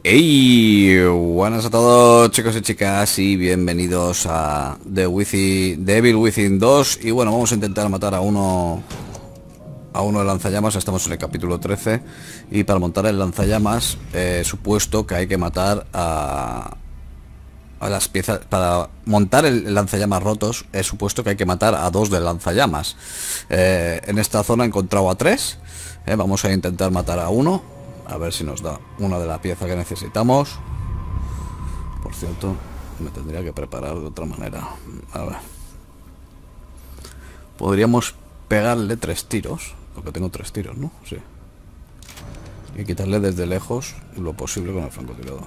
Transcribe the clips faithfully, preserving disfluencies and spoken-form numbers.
Hey, buenas a todos chicos y chicas y bienvenidos a The Within, The Evil Within dos. Y bueno, vamos a intentar matar a uno A uno de lanzallamas. Estamos en el capítulo trece. Y para montar el lanzallamas eh, supuesto que hay que matar a A las piezas. Para montar el lanzallamas rotos es supuesto que hay que matar a dos de lanzallamas. eh, En esta zona he encontrado a tres. eh, Vamos a intentar matar a uno, a ver si nos da una de la pieza que necesitamos. Por cierto, me tendría que preparar de otra manera. A ver. Podríamos pegarle tres tiros, porque tengo tres tiros, ¿no? Sí. Y quitarle desde lejos lo posible con el francotirador.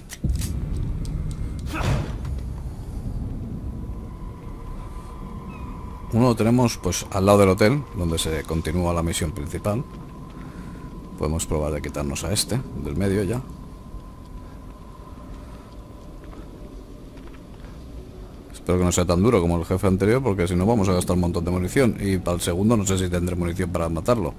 Uno lo tenemos pues al lado del hotel, donde se continúa la misión principal. Podemos probar de quitarnos a este, del medio ya. Espero que no sea tan duro como el jefe anterior, porque si no vamos a gastar un montón de munición. Y para el segundo no sé si tendré munición para matarlo.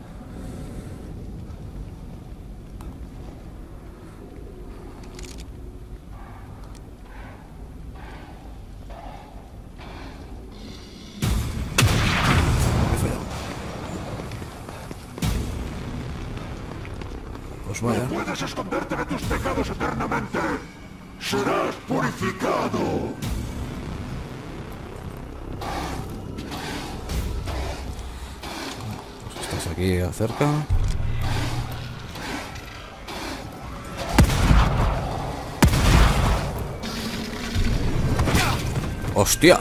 Pues vaya. No puedes esconderte de tus pecados eternamente. Serás purificado. Pues estás aquí cerca. ¡Hostia!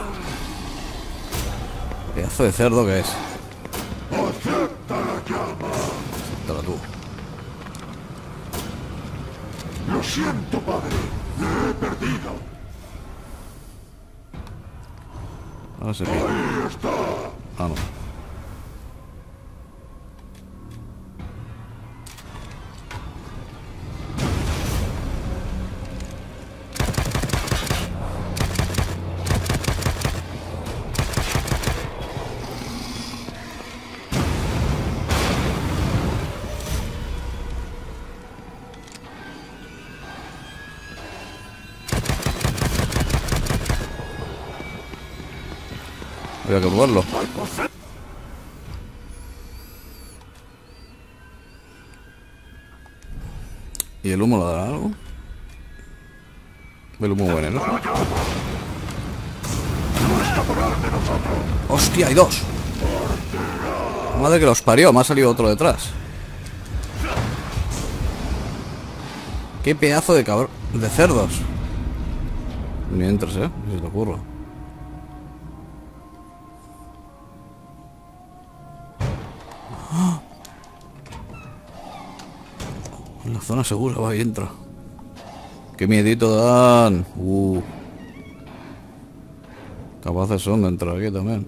Pedazo de cerdo que es. Acepta la llama. Acéptala tú. Lo siento, padre. Le he perdido. Ahora se pierde. Ahí está. Ah, no. Había que probarlo. ¿Y el humo le dará algo? El humo veneno. ¡Hostia, hay dos! Madre que los parió, me ha salido otro detrás. ¡Qué pedazo de cabrón! De cerdos. Ni entres, eh, si se te ocurra. En la zona segura, va y entra. ¡Qué miedito dan! Uh. Capaces son de entrar aquí también.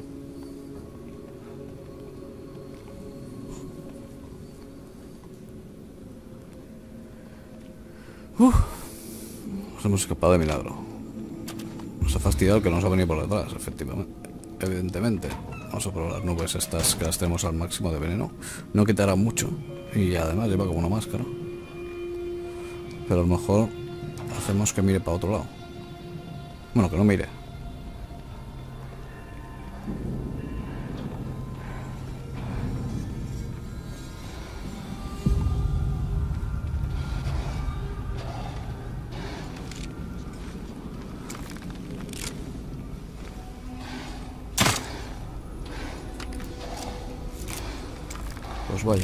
Uh. Nos hemos escapado de milagro. Nos ha fastidiado que nos ha venido por detrás, efectivamente. Evidentemente. Vamos a probar las nubes estas que las tenemos al máximo de veneno. No quitará mucho. Y además lleva como una máscara. Pero a lo mejor hacemos que mire para otro lado. Bueno, que no mire. Pues vaya.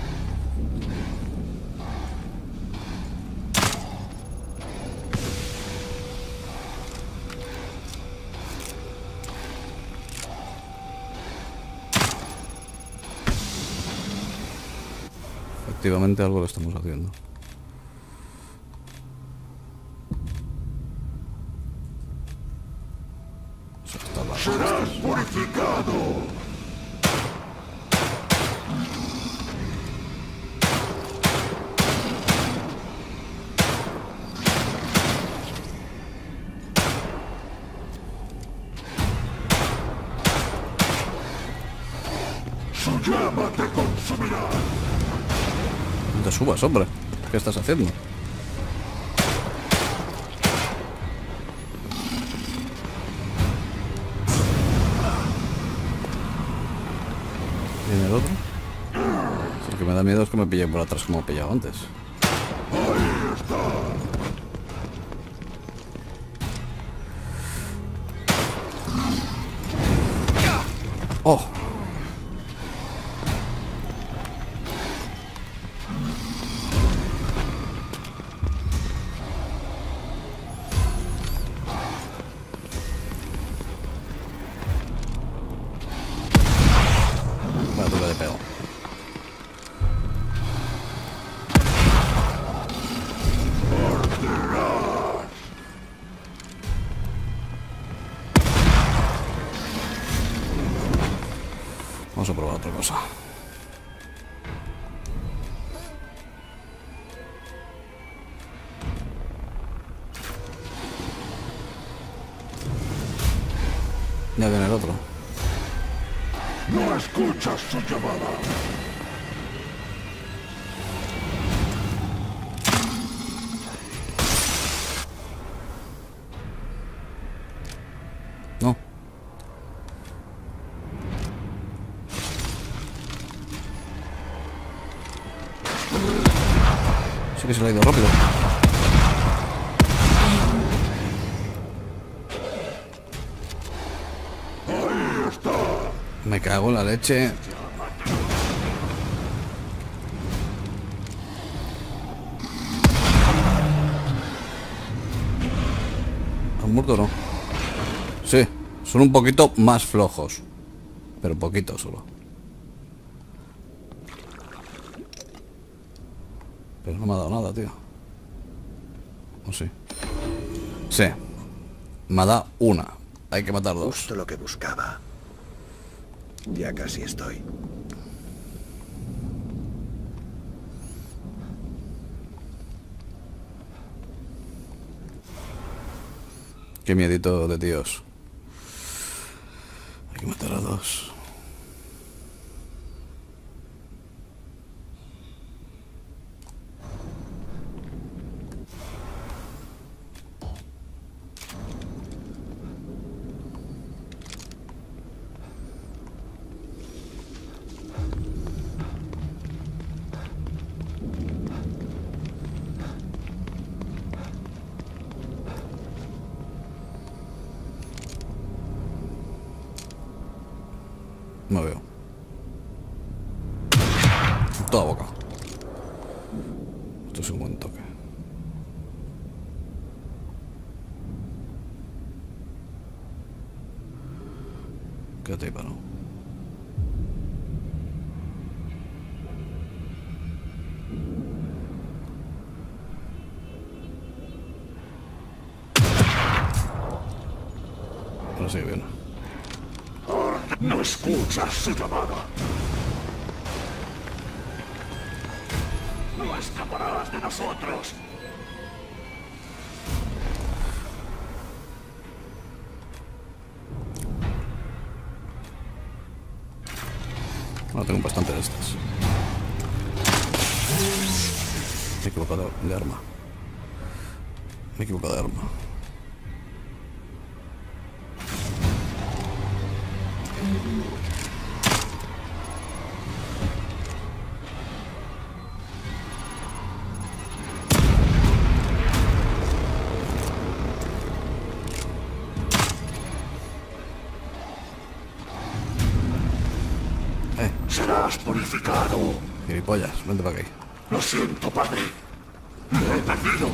Efectivamente algo lo estamos haciendo. Serás purificado. Su llama te consumirá. No te subas, hombre. ¿Qué estás haciendo? otro? Si lo que me da miedo es que me pillen por atrás como he pillado antes. ¡Oh! Vale, tú que le pego. Vamos a probar otra cosa. Ya viene el otro. No escuchas su llamada. No. Sí que se le ha ido rápido. Me cago en la leche. ¿Han muerto o no? Sí, son un poquito más flojos. Pero poquito solo. Pero no me ha dado nada, tío. ¿O sí? Sí. Me ha dado una. Hay que matar dos. Justo lo que buscaba. Ya casi estoy. Qué miedito de tíos. Hay que matar a dos. No veo. Toda boca. Esto es un buen toque. Quédate ahí, paro. Ahora sigue bien. No escuchas su llamada. No escaparás de nosotros. Ahora tengo bastante de estas. Me he equivocado de arma. Me he equivocado de arma. Eh, Serás purificado. gilipollas, vente para aquí. Lo siento, padre. Lo he perdido.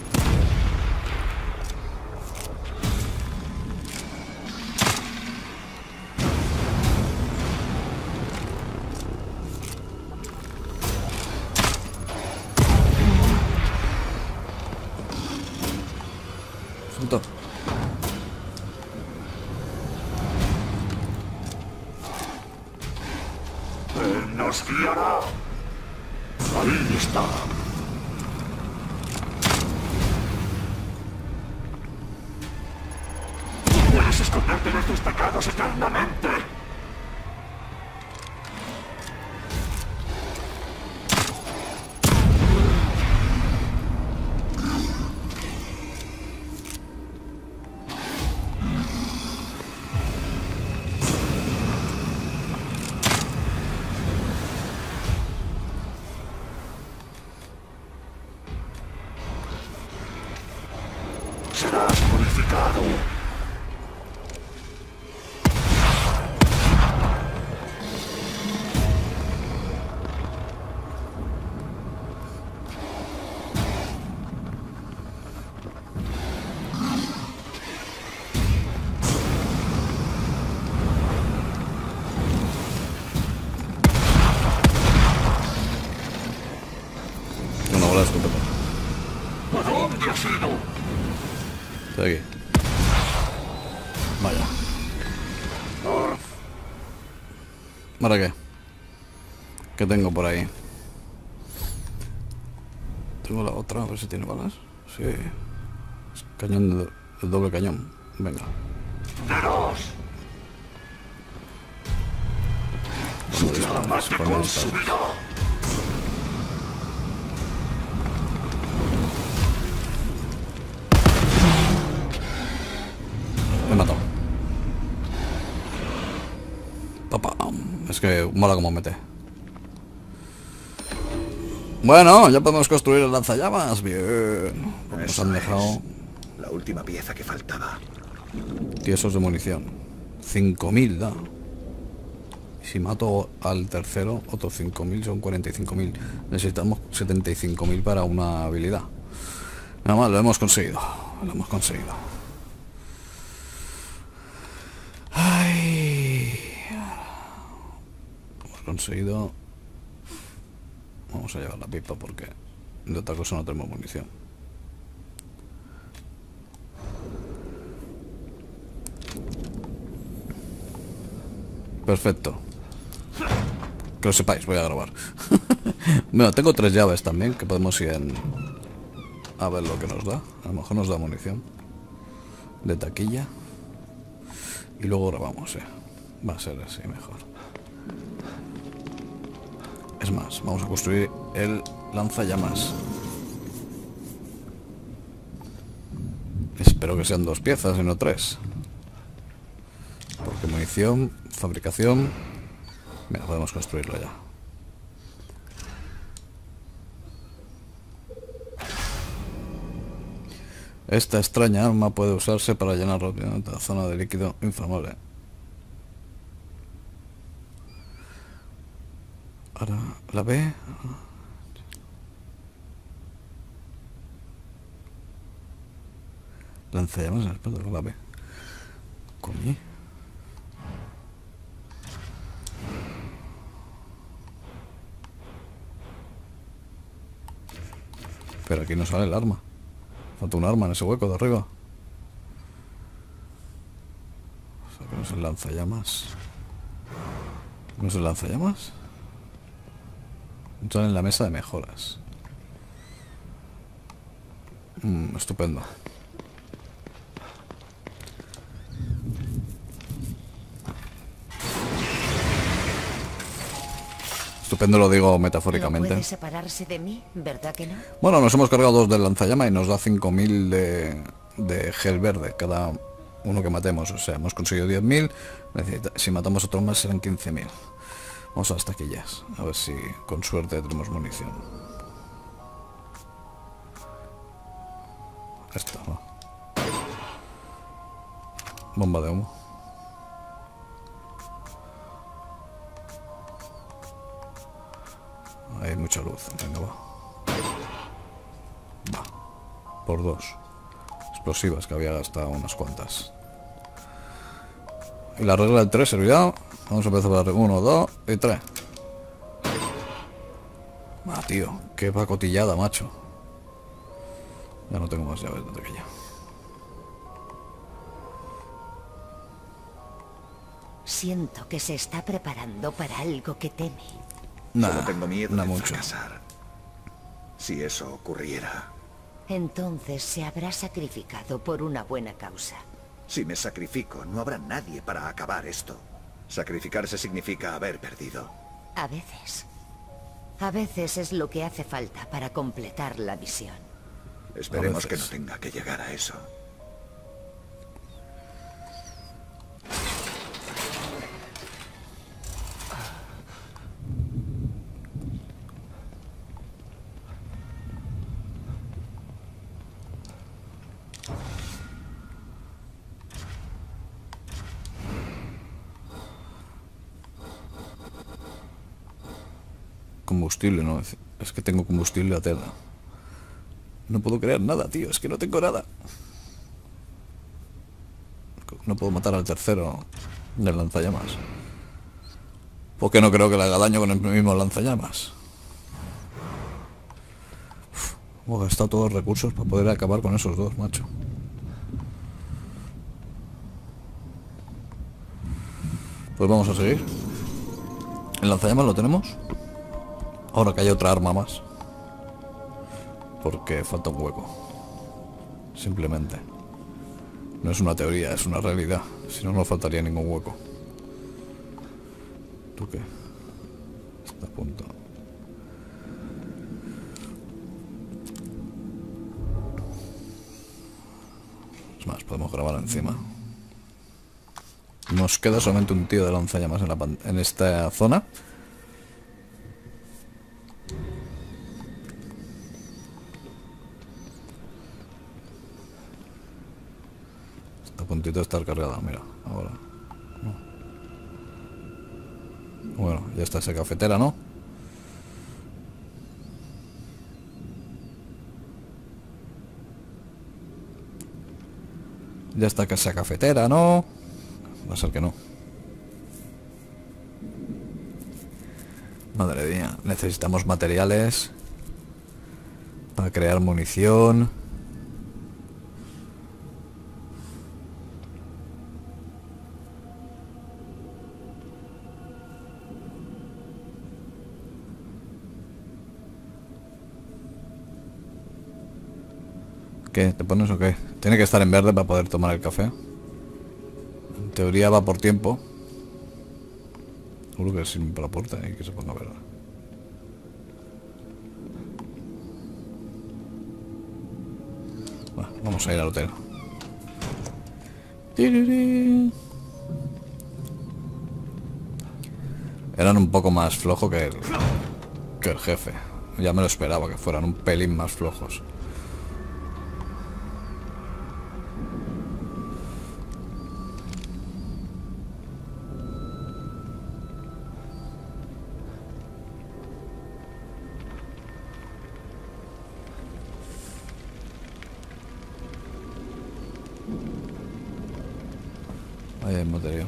Suelto. Él nos guiará. Ahí está. No puedes esconderte de tus pecados eternamente. ¿Para qué? ¿Qué tengo por ahí? Tengo la otra, a ver si tiene balas. Sí. Es cañón de, el doble cañón. Venga. ¿Dónde disparamos? ¿Por dónde disparamos? Me he matado. Papá. Es que mola como mete. Bueno, ya podemos construir el lanzallamas. Bien. Nos Eso han dejado es. La última pieza que faltaba. tiesos de munición. cinco mil da. Y si mato al tercero, otros cinco mil, son cuarenta y cinco mil. Necesitamos setenta y cinco mil para una habilidad. Nada más, lo hemos conseguido. Lo hemos conseguido. Ay. Hemos conseguido. Vamos a llevar la pipa porque de otra cosa no tenemos munición. Perfecto. Que lo sepáis, voy a grabar. Bueno, tengo tres llaves también que podemos ir en... a ver lo que nos da. A lo mejor nos da munición de taquilla. Y luego grabamos, eh. Va a ser así mejor. Es más, vamos a construir el lanzallamas. Espero que sean dos piezas y no tres. Porque munición, fabricación... Mira, podemos construirlo ya. Esta extraña arma puede usarse para llenar rápidamente la zona de líquido inflamable. Ahora, la B. Lanzallamas en el espalda con la B. Coño. Pero aquí no sale el arma. Falta un arma en ese hueco de arriba. O sea, que no es el lanzallamas. ¿No es el lanzallamas? Entran en la mesa de mejoras. Mm, estupendo. Estupendo lo digo metafóricamente. No puede separarse de mí, ¿verdad que no? Bueno, nos hemos cargado dos del lanzallamas y nos da cinco mil de, de gel verde cada uno que matemos. O sea, hemos conseguido diez mil. Si matamos otro más serán quince mil. Vamos a las taquillas. A ver si con suerte tenemos munición. Esto, ¿no? Bomba de humo. Hay mucha luz. Venga, va. Va. Por dos. Explosivas, que había gastado unas cuantas. Y la regla del tres servirá. Vamos a empezar por la uno, dos y tres. Ah, tío. Qué pacotillada, macho. Ya no tengo más llaves de aquella. Siento que se está preparando para algo que teme. Nah, Solo tengo miedo no de mucho. fracasar. Si eso ocurriera. Entonces se habrá sacrificado por una buena causa. Si me sacrifico, no habrá nadie para acabar esto. Sacrificarse significa haber perdido. A veces. A veces es lo que hace falta para completar la misión. Esperemos que no veces. tenga que llegar a eso. Combustible, no. Es que tengo combustible a tela. No puedo crear nada, tío. Es que no tengo nada. No puedo matar al tercero del lanzallamas. Porque no creo que le haga daño con el mismo lanzallamas. Uf, hemos gastado todos los recursos para poder acabar con esos dos, macho. Pues vamos a seguir. ¿El lanzallamas lo tenemos? Ahora que hay otra arma más. Porque falta un hueco. Simplemente. No es una teoría, es una realidad. Si no, no faltaría ningún hueco. ¿Tú qué? Está a punto. Es más, podemos grabar encima. Nos queda solamente un tío de lanzallamas en, la pan en esta zona. Está a puntito de estar cargada, mira, ahora. No. Bueno, ya está esa cafetera, ¿no? Ya está esa cafetera, ¿no? Va a ser que no. Madre mía, necesitamos materiales para crear munición. ¿Qué? ¿Te pones o qué? Tiene que estar en verde para poder tomar el café. En teoría va por tiempo. Seguro que sin la puerta y que se ponga verde. Bueno, vamos a ir al hotel. Eran un poco más flojos que el, que el jefe. Ya me lo esperaba que fueran un pelín más flojos. Ahí hay material.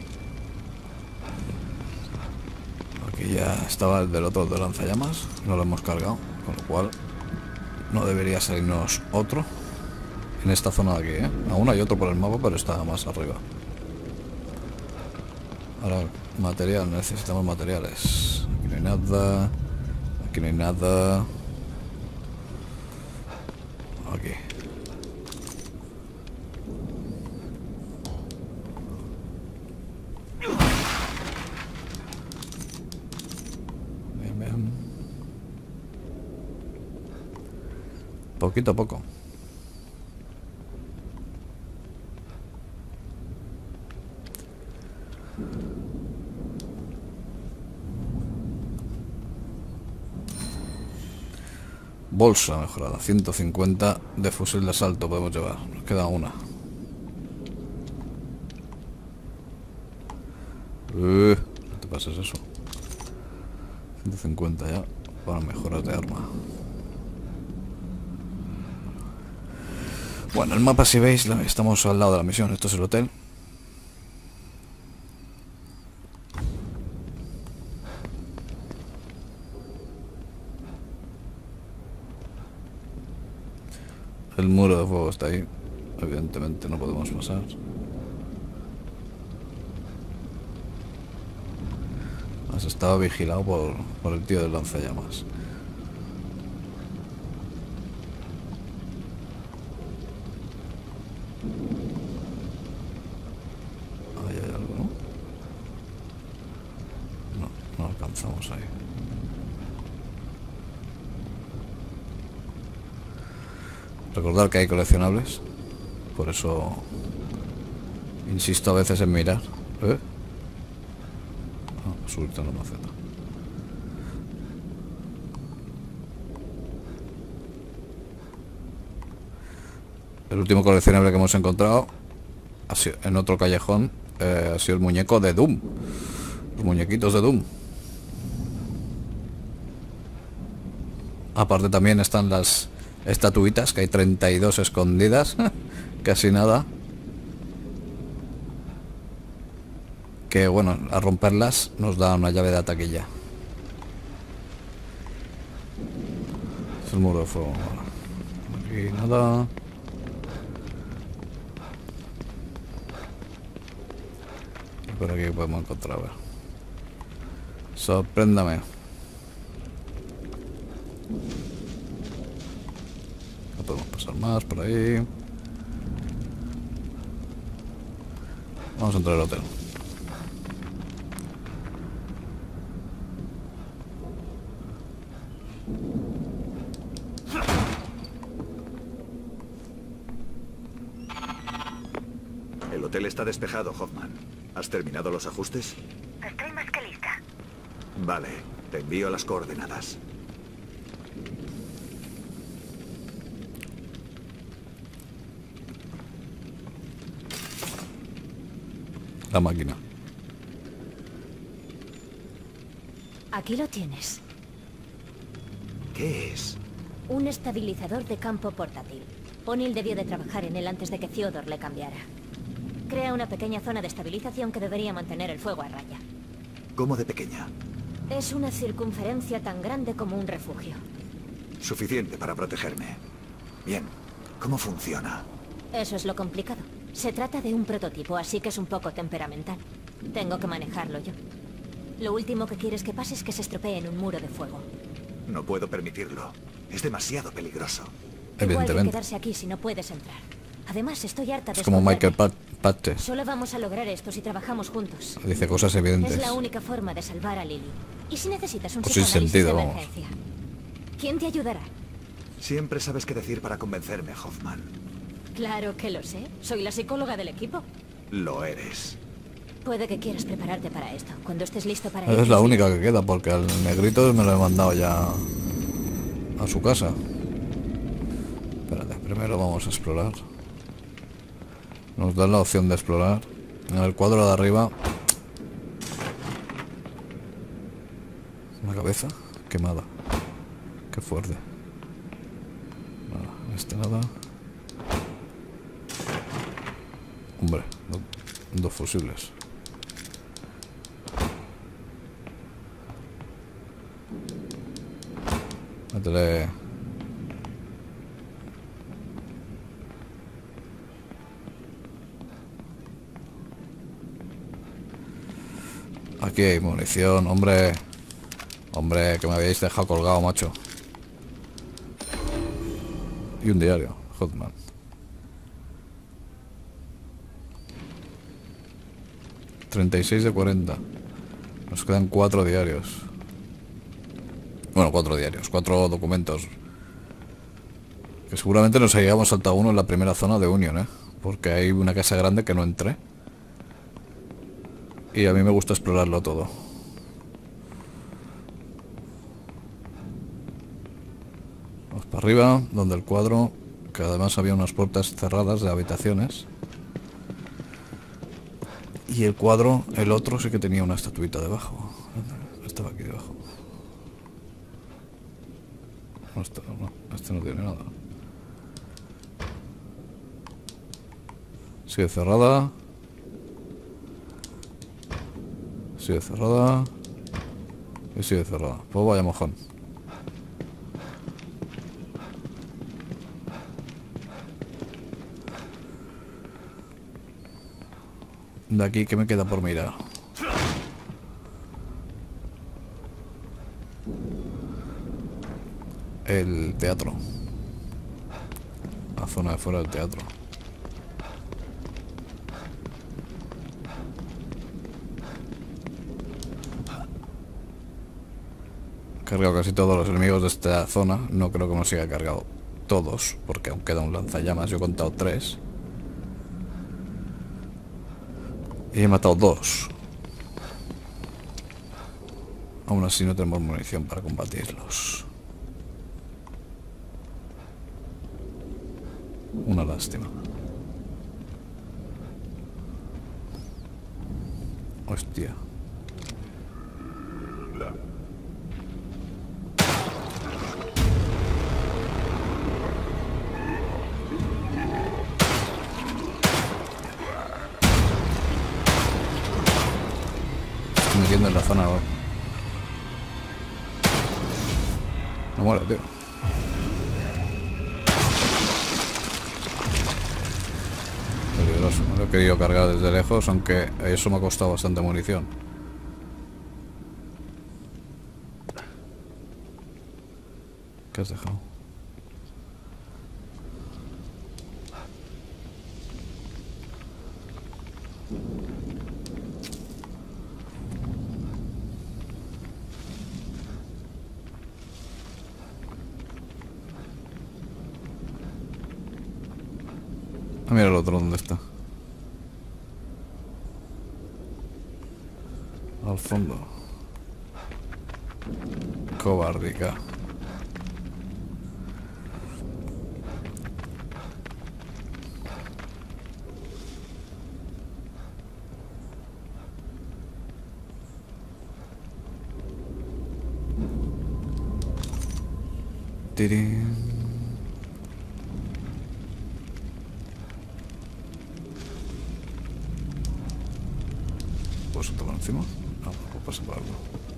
Aquí ya estaba el del otro de lanzallamas. No lo hemos cargado, con lo cual no debería salirnos otro en esta zona de aquí, ¿eh? Aún hay otro por el mapa, pero está más arriba. Ahora, material, necesitamos materiales. Aquí no hay nada. Aquí no hay nada. Aquí. Bien, bien. Poquito a poco. Bolsa mejorada, ciento cincuenta de fusil de asalto podemos llevar. Nos queda una. Uh, no te pases eso. ciento cincuenta ya para mejoras de arma. Bueno, el mapa, si veis, estamos al lado de la misión. Esto es el hotel. El muro de fuego está ahí. Evidentemente no podemos pasar. Has estado vigilado por, por el tío del lanzallamas. Ahí hay algo, ¿no? No, no alcanzamos ahí. Recordar que hay coleccionables. Por eso insisto a veces en mirar. ¿Eh? Ah, subirte a la maceta. El último coleccionable que hemos encontrado ha sido, en otro callejón, eh, ha sido el muñeco de Doom. Los muñequitos de Doom. Aparte también están las estatuitas, que hay treinta y dos escondidas. Casi nada. Que bueno, a romperlas nos da una llave de taquilla. Es el muro de fuego. Aquí nada. Y por aquí podemos encontrar, a ver. Sorpréndame. No podemos pasar más por ahí. Vamos a entrar al hotel. El hotel está despejado, Hoffman. ¿Has terminado los ajustes? Estoy más que lista. Vale, te envío las coordenadas. La máquina. Aquí lo tienes. ¿Qué es? Un estabilizador de campo portátil. O'Neill debió de trabajar en él antes de que Theodore le cambiara. Crea una pequeña zona de estabilización que debería mantener el fuego a raya. ¿Cómo de pequeña? Es una circunferencia tan grande como un refugio. Suficiente para protegerme. Bien, ¿cómo funciona? Eso es lo complicado. Se trata de un prototipo, así que es un poco temperamental. Tengo que manejarlo yo. Lo último que quieres que pase es que se estropee en un muro de fuego. No puedo permitirlo. Es demasiado peligroso. Igual que Evidentemente. quedarse aquí si no puedes entrar. Además, estoy harta de Es como esconderme. Michael Pat Patches. Solo vamos a lograr esto si trabajamos juntos. Dice cosas evidentes. Es la única forma de salvar a Lily. ¿Y si necesitas un Pues sin psicoanálisis sentido, de vamos. emergencia? ¿Quién te ayudará? Siempre sabes qué decir para convencerme, Hoffman. Claro que lo sé. Soy la psicóloga del equipo. Lo eres. Puede que quieras prepararte para esto. Cuando estés listo para ir, Es la sí. única que queda, porque al negrito me lo he mandado ya a su casa. Espérate, primero vamos a explorar. Nos dan la opción de explorar. En el cuadro de arriba. Una cabeza quemada. Qué fuerte. Nada, este nada. Hombre, do- dos fusibles. Métele. Aquí hay munición, hombre. Hombre, que me habéis dejado colgado, macho. Y un diario, Hotman. treinta y seis de cuarenta. Nos quedan cuatro diarios. Bueno, cuatro diarios, cuatro documentos. Que seguramente nos hayamos saltado uno en la primera zona de Union, ¿eh? Porque hay una casa grande que no entré. Y a mí me gusta explorarlo todo. Vamos para arriba, donde el cuadro, que además había unas puertas cerradas de habitaciones. Y el cuadro, el otro, sí que tenía una estatuita debajo. Estaba aquí debajo. No, este no, este no tiene nada. Sigue cerrada. Sigue cerrada. Y sigue cerrada. Pues vaya mojón. De aquí, ¿qué me queda por mirar? El teatro. La zona de fuera del teatro. He cargado casi todos los enemigos de esta zona. No creo que me los haya cargado todos, porque aún queda un lanzallamas. Yo he contado tres. Y he matado dos. Aún así no tenemos munición para combatirlos. Una lástima. Hostia. Estoy metiendo en la zona ahora. No muere, tío. Peligroso. Me lo he querido cargar desde lejos, aunque eso me ha costado bastante munición. ¿Qué has dejado? Ah, mira el otro, ¿dónde está? Al fondo. Cobardica. Tirín. ¿Puedo saltarlo encima? No, no puedo pasar por algo.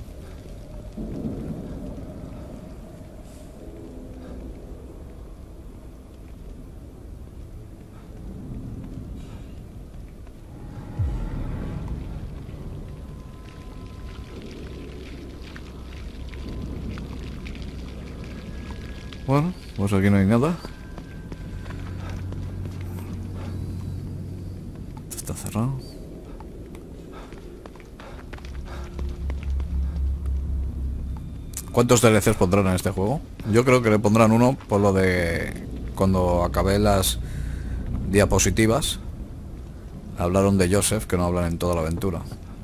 Bueno, pues aquí no hay nada. Esto está cerrado. ¿Cuántos D L Cs pondrán en este juego? Yo creo que le pondrán uno por lo de cuando acabé las diapositivas. Hablaron de Joseph, que no hablan en toda la aventura.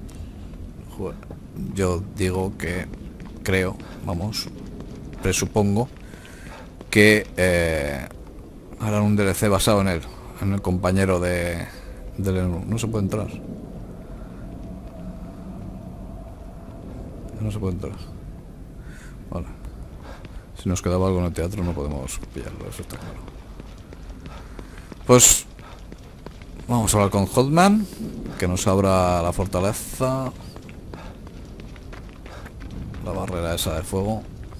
Yo digo que creo, vamos, presupongo que eh, harán un D L C basado en él, en el compañero de del... No se puede entrar. No se puede entrar. Vale. Si nos quedaba algo en el teatro no podemos pillarlo, eso está claro. Pues vamos a hablar con Hotman, que nos abra la fortaleza. La barrera esa de fuego.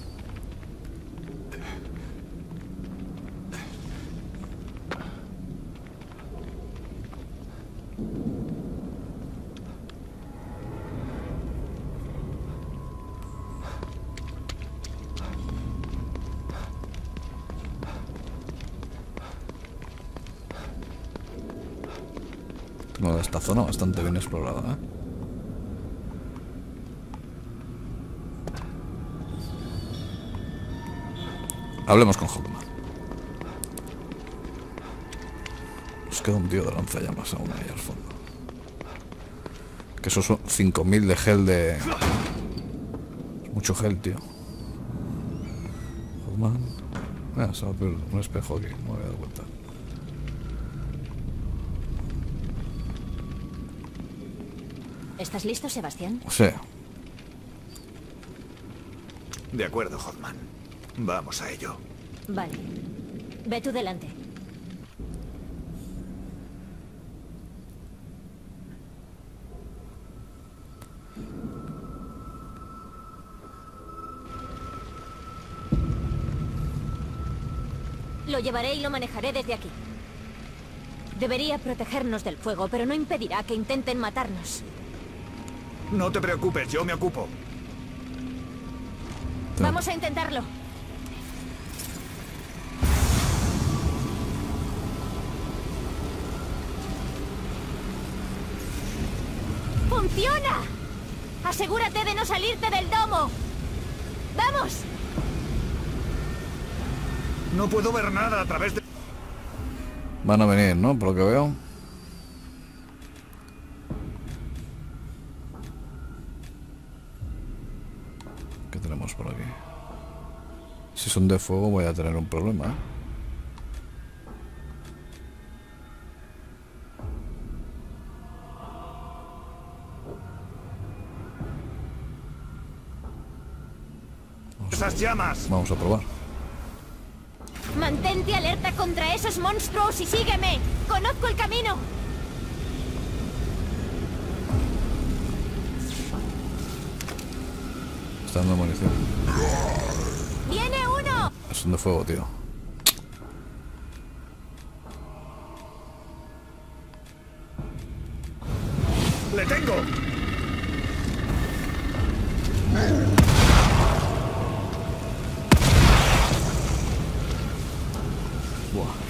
Tengo esta zona bastante bien explorada, ¿eh? Hablemos con Hotman. Nos queda un tío de lanzallamas aún ahí al fondo. Que esos son cinco mil de gel de... Mucho gel, tío. Hotman. Ah, se va a ver un espejo aquí, no me había dado cuenta. ¿Estás listo, Sebastián? Sí. De acuerdo, Hotman. Vamos a ello. Vale. Ve tú delante. Lo llevaré y lo manejaré desde aquí. Debería protegernos del fuego, pero no impedirá que intenten matarnos. No te preocupes, yo me ocupo. Vamos a intentarlo. ¡Funciona! Asegúrate de no salirte del domo. ¡Vamos! No puedo ver nada a través de... Van a venir, ¿no? Por lo que veo. ¿Qué tenemos por aquí? Si son de fuego voy a tener un problema, ¿eh? esas llamas. Vamos a probar. Mantente alerta contra esos monstruos y sígueme. Conozco el camino. Está dando munición. ¡Viene uno! Son de fuego, tío. ¡Le tengo!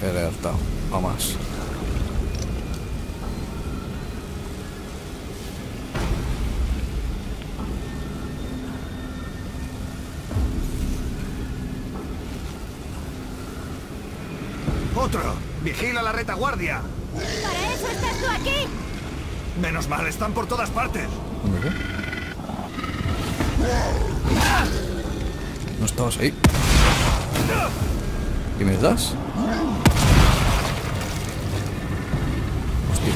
He alertado. Vamos. ¡Otro! ¡Vigila la retaguardia! ¿Para eso estás tú aquí? Menos mal, están por todas partes. ¿Dónde qué? No estabas ahí. ¿Y me das? Hostia.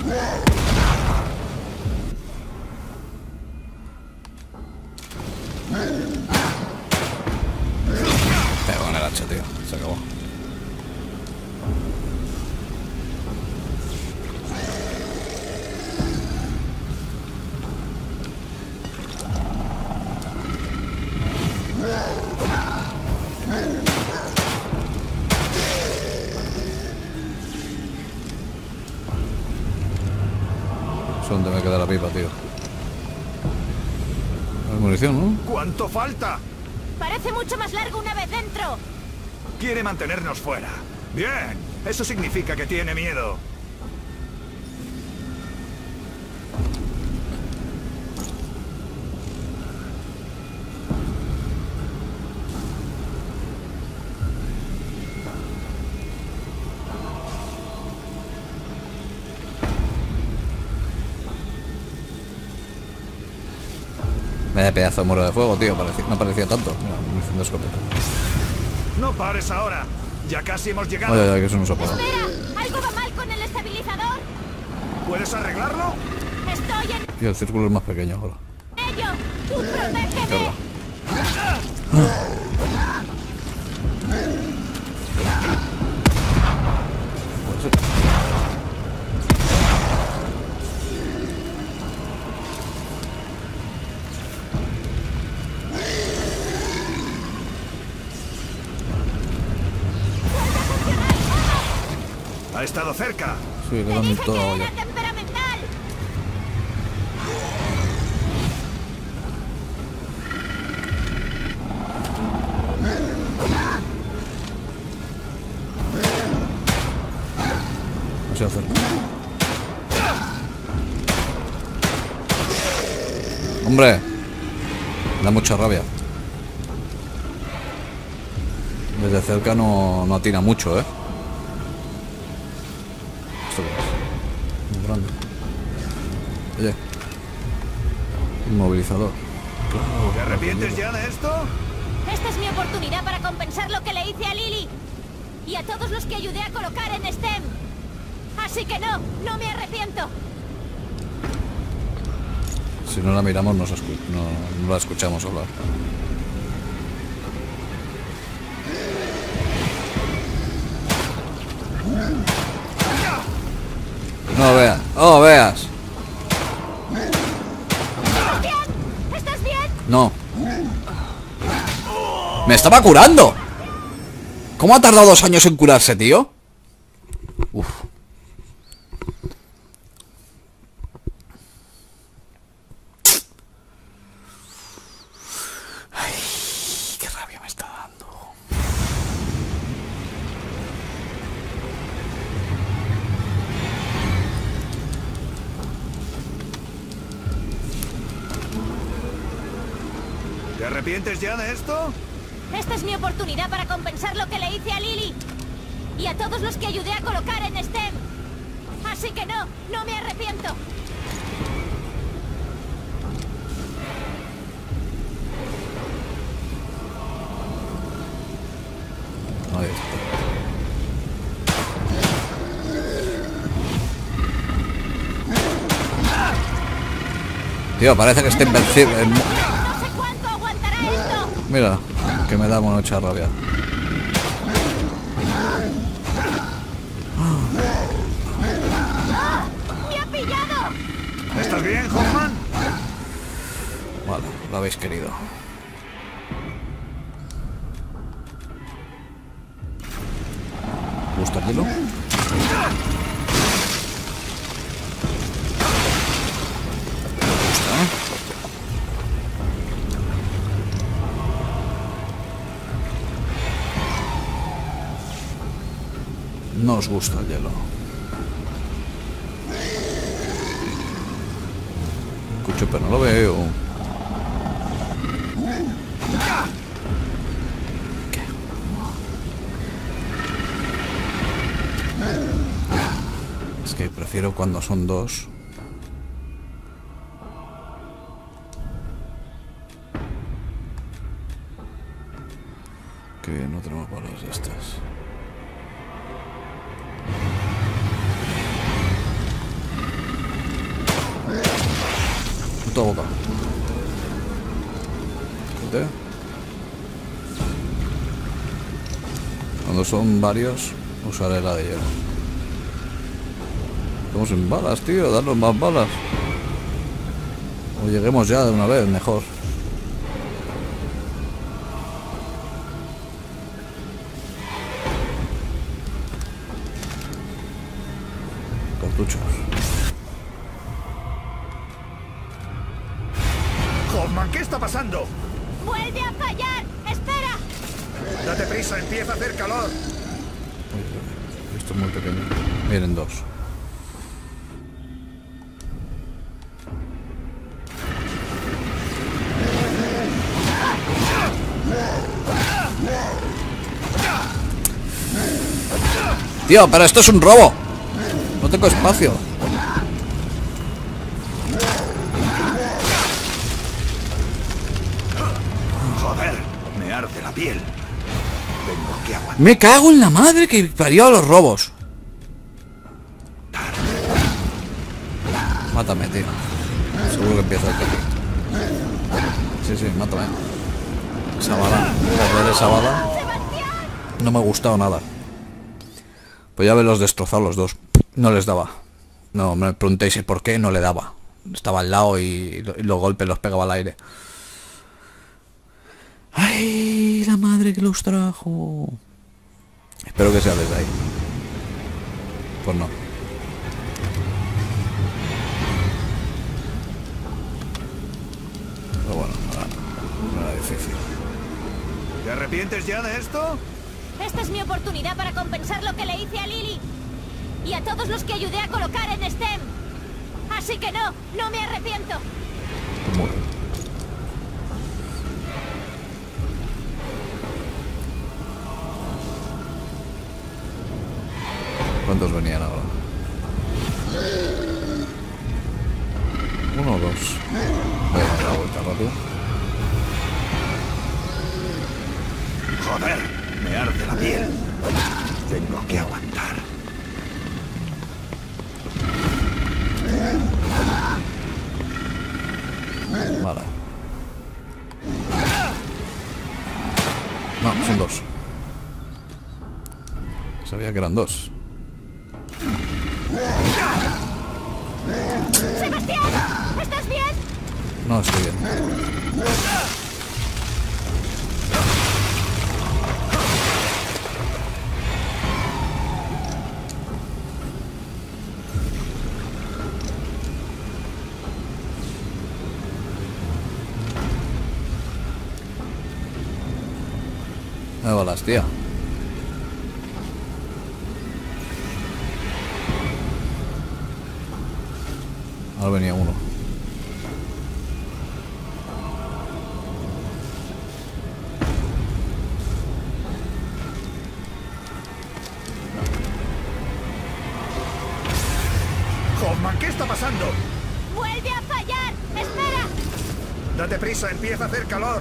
Pego con el hacha, tío. Se acabó. ¿Dónde me queda la pipa, tío? Hay munición, ¿no? ¿Cuánto falta? Parece mucho más largo una vez dentro. Quiere mantenernos fuera. Bien, eso significa que tiene miedo. Vaya pedazo de muro de fuego, tío. Parecía, no parecía tanto. Mira, munición de escopeta. No pares ahora. Ya casi hemos llegado. Oye, oye, que eso no se puede. Espera, algo va mal con el estabilizador. ¿Puedes arreglarlo? Estoy en Tío, el círculo es más pequeño ahora. ello. Tú protégeme. Puede ser. Ha estado cerca. Sí, le Te dan dije todo que ya. era temperamental. No sé hacerlo. ¡Hombre! Me da mucha rabia. Desde cerca no, no atina mucho, ¿eh? ¿Esto qué es? Muy grande. Oye. Inmovilizador. Claro. ¿Te arrepientes ya de esto? Esta es mi oportunidad para compensar lo que le hice a Lily. Y a todos los que ayudé a colocar en STEM. Así que no, no me arrepiento. Si no la miramos, no, se escu- no, no la escuchamos hablar. No veas, no veas. ¿Estás bien? ¿Estás bien? No. ¡Me estaba curando! ¿Cómo ha tardado dos años en curarse, tío? Uf. Ay, qué rabia me está dando. ¿Te arrepientes ya de esto? Esta es mi oportunidad para compensar lo que le hice a Lily. Y a todos los que ayudé a colocar en STEM. Así que no, no me arrepiento. Ahí está. Tío, parece que está invencible. No sé cuánto aguantará esto. Mira, que me da mucha rabia. ¡Me ha pillado! ¿Estás bien, Hoffman? Vale, lo habéis querido. ¿Gusta el hielo? os gusta el hielo. Escucho, pero no lo veo. ¿Qué? Es que prefiero cuando son dos. Que no tenemos balas estas. Puta boca. ¿Qué? Cuando son varios, usaré la de hielo. Estamos sin balas, tío. Darnos más balas. O lleguemos ya de una vez, mejor. Cartuchos. Hoffman, ¿qué está pasando? ¡Vuelve a fallar! ¡Espera! Date prisa, empieza a hacer calor. Esto es muy pequeño. Miren, dos. Tío, pero esto es un robo. No tengo espacio. Joder, me arde la piel. Tengo que aguantar. Me cago en la madre que parió a los robos. Mátame, tío. Seguro que empieza el aquí. Sí, sí, mátame. Esa bala. Perder esa bala. No me ha gustado nada. Pues ya haberlos destrozado los dos. No les daba. No me preguntéis por qué no le daba. Estaba al lado y, y los golpes los pegaba al aire. ¡Ay! La madre que los trajo. Espero que sea desde ahí. Pues no. Pero bueno, no era, no era difícil. ¿Te arrepientes ya de esto? Esta es mi oportunidad para compensar lo que le hice a Lily. Y a todos los que ayudé a colocar en STEM. Así que no, no me arrepiento. Muy bien. ¿Cuántos venían ahora? Uno o dos. Voy a dar la vuelta rápido. Joder, me arde la piel. Tengo que aguantar. Vale. No, son dos. Sabía que eran dos. ¡Sebastián! ¿Estás bien? No, estoy bien. Me balas, tía. Ahora venía uno. Hoffman, ¿qué está pasando? ¡Vuelve a fallar! ¡Espera! Date prisa, empieza a hacer calor.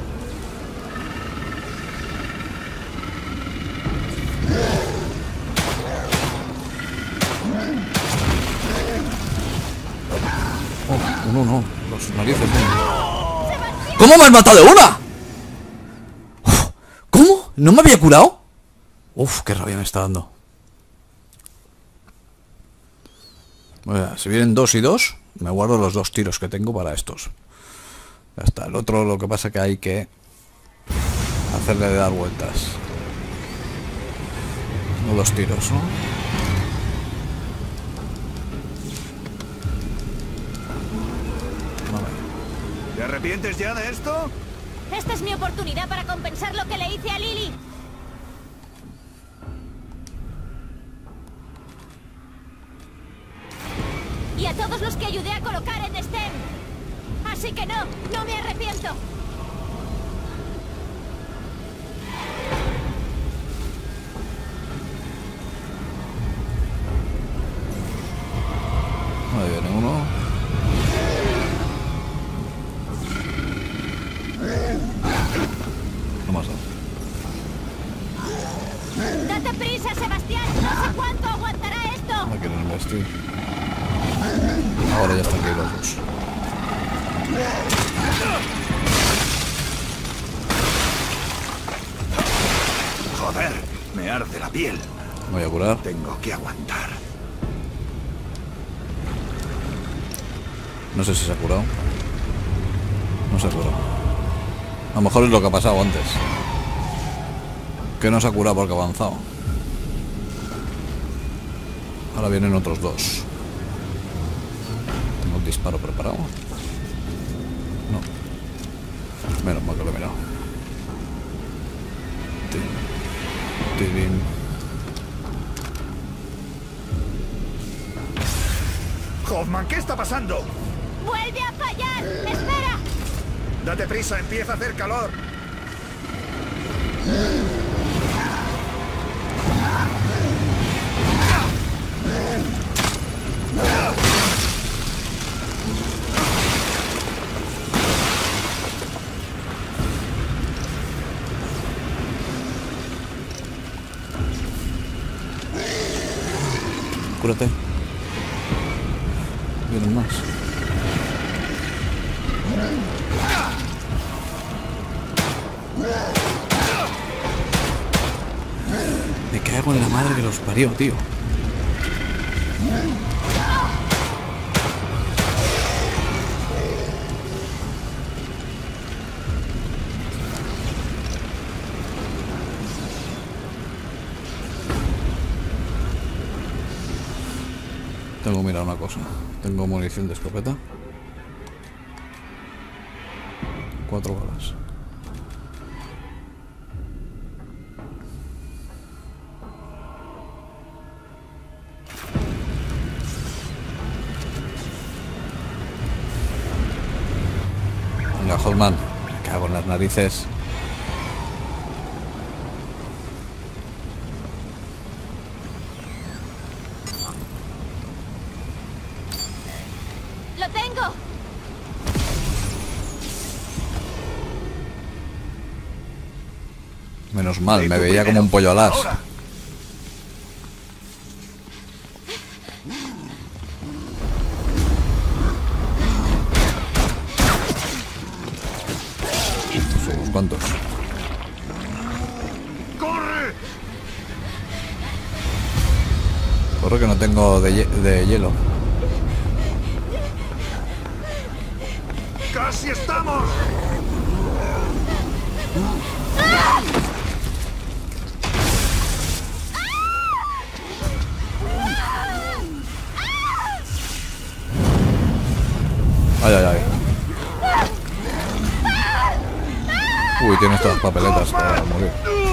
Oh, uno no. Los narices. No. ¿Cómo me has matado de una? Uf, ¿cómo? ¿No me había curado? Uf, qué rabia me está dando. Bueno, si vienen dos y dos, me guardo los dos tiros que tengo para estos. Ya está. El otro lo que pasa que hay que hacerle de dar vueltas. No dos tiros, ¿no? ¿Te arrepientes ya de esto? Esta es mi oportunidad para compensar lo que le hice a Lily. que ayudé a colocar en Sten. Así que no, no me arrepiento. Ahí viene uno. No más dado. Date prisa, Sebastián. No sé cuánto aguantará esto. No quieren investir. Ahora ya están aquí los dos. Joder, me arde la piel. Voy a curar. Tengo que aguantar. No sé si se ha curado. No se ha curado. A lo mejor es lo que ha pasado antes. Que no se ha curado porque ha avanzado. Ahora vienen otros dos. Tengo el disparo preparado. No. Menos mal que lo he mirado. Tin. Tin. Hoffman, ¿qué está pasando? ¡Vuelve a fallar! ¡Espera! Date prisa, empieza a hacer calor. Cúrate. Vienen más. Me cago en la madre que los parió, tío. Tengo que mirar una cosa. Tengo munición de escopeta. Cuatro balas. Venga, Hoffman. Me cago en las narices. ¡Lo tengo! Menos mal, Ve me tú veía primero. como un pollo alas. Ahora. Unos cuantos. ¡Corre! Corre que no tengo de, hie- de hielo. ¡Casi estamos! Ay, ay, ay. Uy, tiene estas papeletas para morir.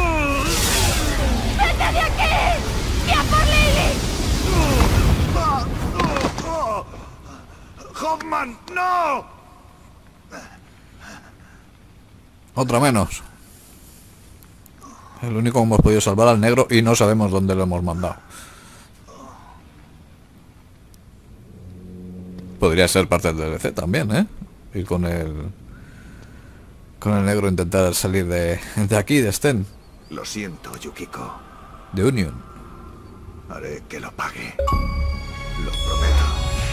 ¡Vete de aquí! ¡Ya por Lily! ¡Hoffman, no! Otra menos. El único que hemos podido salvar al negro y no sabemos dónde lo hemos mandado. Podría ser parte del D L C también, ¿eh? Ir con el... Con el negro intentar salir de, de aquí, de Sten. Lo siento, Yukiko. De Union. Haré que lo pague. Lo prometo.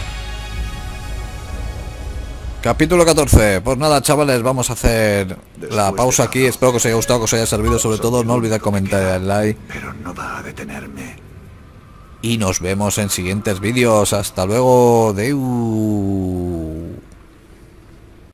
Capítulo catorce. Pues nada, chavales, vamos a hacer la pausa aquí. Espero que os haya gustado, que os haya servido. Sobre todo, no olvidéis comentar y dar like. Pero no va a detenerme. Y nos vemos en siguientes vídeos. Hasta luego. Deu.